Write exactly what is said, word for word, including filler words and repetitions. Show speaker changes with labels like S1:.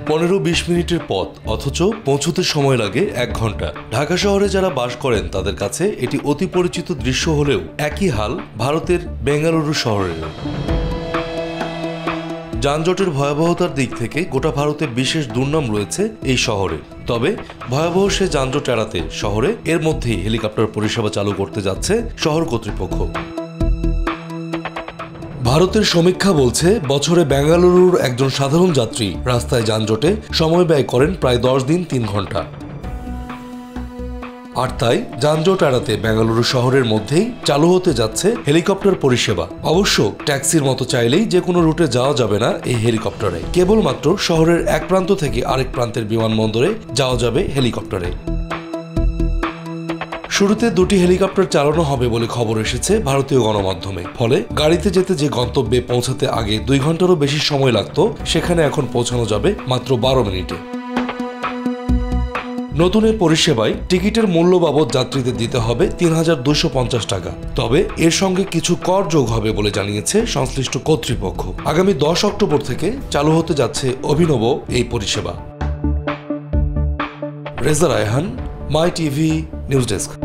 S1: পনেরো বিশ মিনিটের পথ, অথচ পৌঁছতে সময় লাগে এক ঘন্টা। ঢাকা শহরে যারা বাস করেন তাদের কাছে এটি অতি পরিচিত দৃশ্য হলেও একই হাল ভারতের বেঙ্গালুরু শহরের। যানজটের ভয়াবহতার দিক থেকে গোটা ভারতে বিশেষ দুর্নাম রয়েছে এই শহরে। তবে ভয়াবহ সে যানজট এড়াতে শহরে এর মধ্যেই হেলিকপ্টার পরিষেবা চালু করতে যাচ্ছে শহর কর্তৃপক্ষ। ভারতের সমীক্ষা বলছে বছরে বেঙ্গালুরুর একজন সাধারণ যাত্রী রাস্তায় যানজটে সময় ব্যয় করেন প্রায় দশ দিন তিন ঘন্টা। আর তাই যানজট এড়াতে বেঙ্গালুরু শহরের মধ্যেই চালু হতে যাচ্ছে হেলিকপ্টার পরিষেবা। অবশ্য ট্যাক্সির মতো চাইলেই যে কোনো রুটে যাওয়া যাবে না এই হেলিকপ্টারে। কেবলমাত্র শহরের এক প্রান্ত থেকে আরেক প্রান্তের বিমানবন্দরে যাওয়া যাবে হেলিকপ্টারে। শুরুতে দুটি হেলিকপ্টার চালানো হবে বলে খবর এসেছে ভারতীয় গণমাধ্যমে। ফলে গাড়িতে যেতে যে গন্তব্যে পৌঁছাতে আগে দুই ঘন্টারও বেশি সময় লাগত, সেখানে এখন পৌঁছানো যাবে মাত্র বারো মিনিটে। নতুন এই পরিষেবায় টিকিটের মূল্য বাবদ যাত্রীদের দিতে হবে তিন হাজার দুশো পঞ্চাশ টাকা। তবে এর সঙ্গে কিছু কর যোগ হবে বলে জানিয়েছে সংশ্লিষ্ট কর্তৃপক্ষ। আগামী দশ অক্টোবর থেকে চালু হতে যাচ্ছে অভিনব এই পরিষেবা। Reza Raihan, my TV news desk.